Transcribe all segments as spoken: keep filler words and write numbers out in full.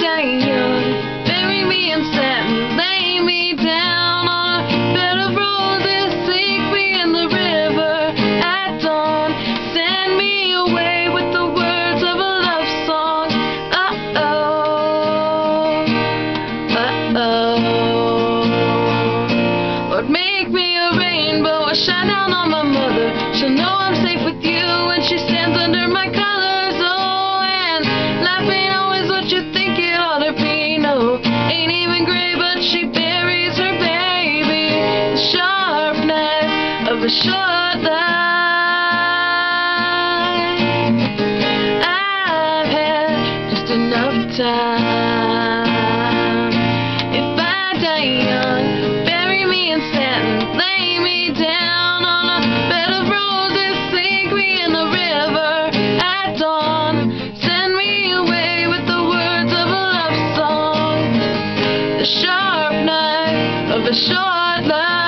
die young, bury me in satin, lay me down on a bed of roses, sink me in the river at dawn, send me away with the words of a love song. Uh-oh, uh-oh. Lord, make me a rainbow, I shine down on my mother. She'll know I'm safe with you when she stands under my colors. Oh, and life ain't always what you think it ought to be. No, ain't even gray, but she buries her baby. The sharp knife of a short life. I've had just enough time. If I die young, bury me in satin, lay me down on a bed of roses, sink me in the river at dawn, send me away with the words of a love song. The sharp knife of a short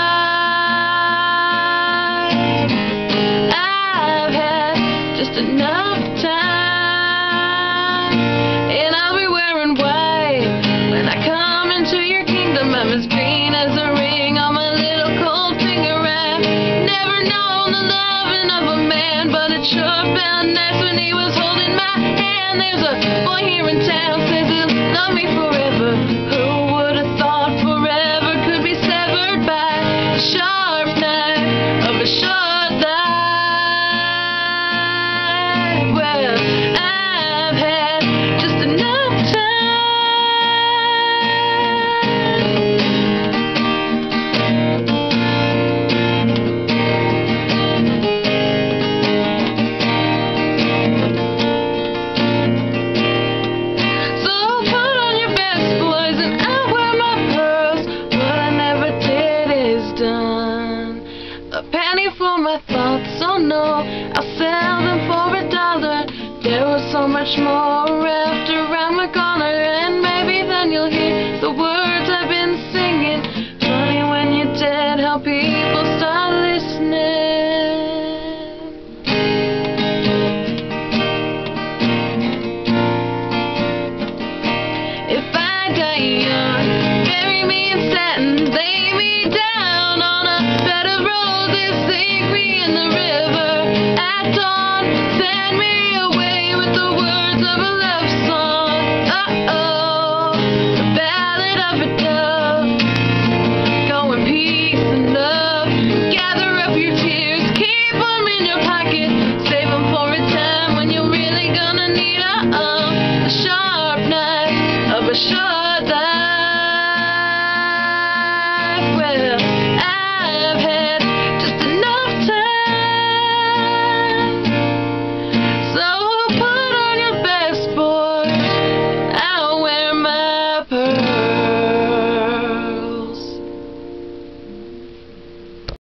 life. I've had just enough time, and I'll be wearing white when I come into your kingdom. I'm as green as a ring on my little cold finger. I've never known the loving of a man, but it sure felt nice when he was holding my hand. There's a boy here in town says he'll love me forever. Who would have thought forever could be severed by the sharp knife of a short life? Well, I've had just enough a penny for my thoughts, oh no, I'll sell them for a dollar. There was so much more around.